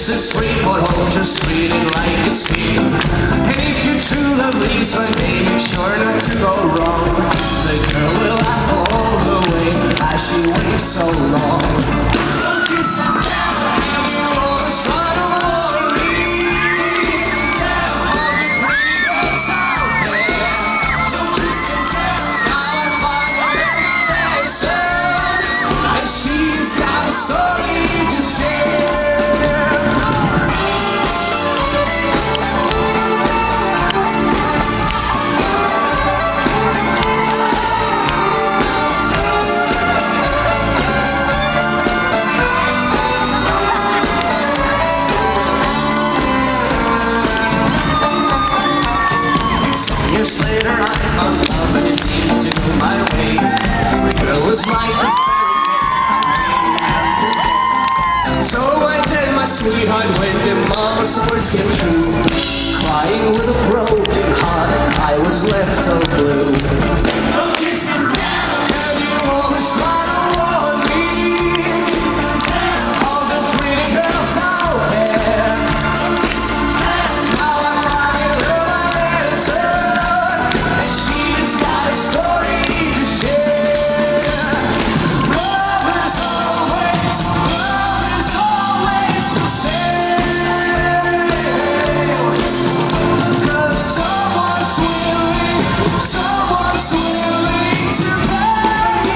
This is free for all, just treat it like it's free. And if you true love leaves one day, make sure not to go wrong. The girl will laugh all the way as she waits so long. Don't you sit down, and you always try to worry. Sit down, all the pretty girls out there. Don't you sit down, now I find her lesson, and she's got a story to share. Years later I found love and it seemed to go my way. The girl was like a fairy tale. So I tell my sweetheart when the mama's words came true. Crying with a broken heart, I was left so blue. Don't you sit down, and you always try to warn me. All the pretty girls out there. Now I'm finally learned my lesson. She's got a story to share. Love is always for sale. 'Cause someone's willing to pay.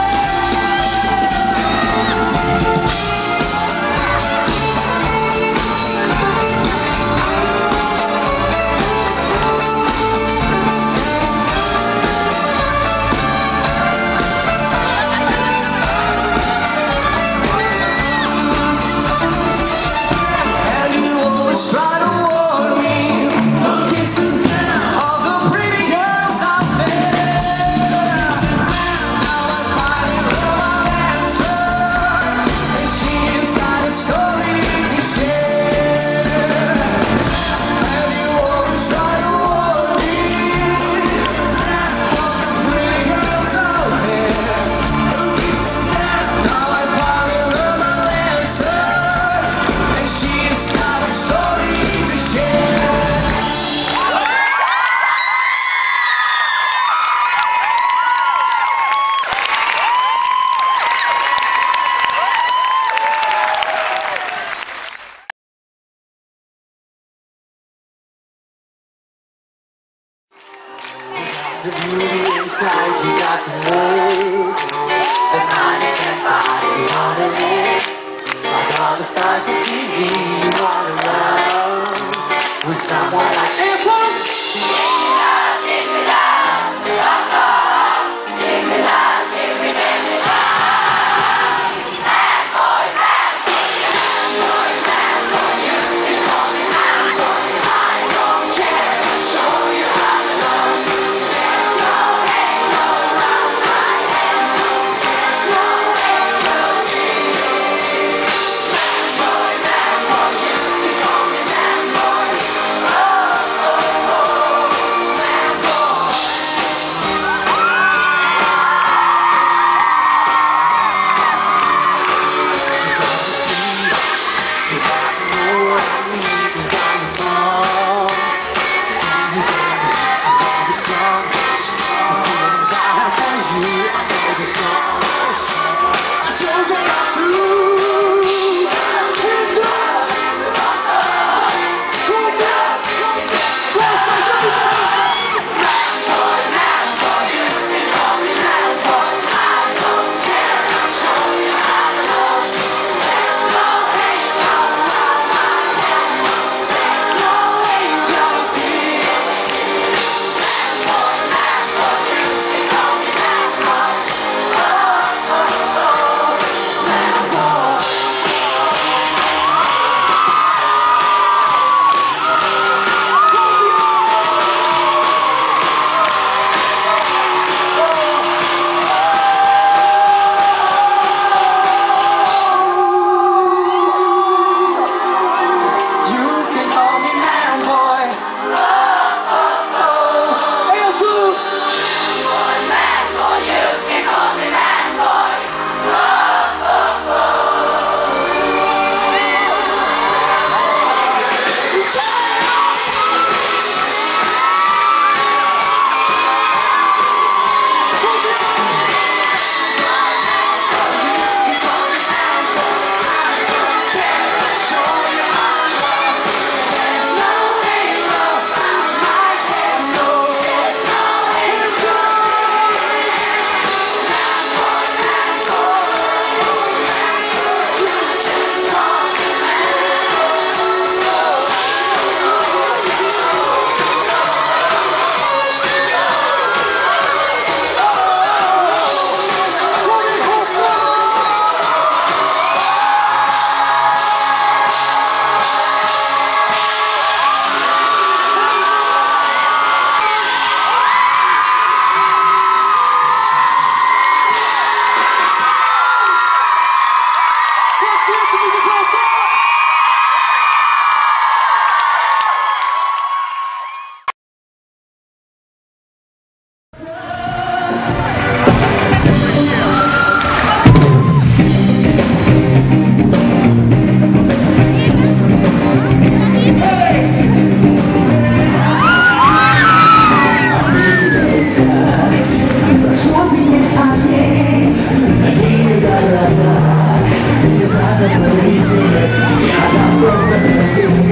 And you always try to warn me. Don't kiss them down. All the pretty girls out there. Now I finally learned my lesson, and she's got a story to share. And you always try to warn me. All the pretty girls out there. Now I finally learned my lesson, and she's got a story to share. The beauty inside, you got the moves. The money can buy, you wanna live. Like all the stars on TV, you wanna run with someone like Antoine. Yes, I don't believe it. Yeah, I'm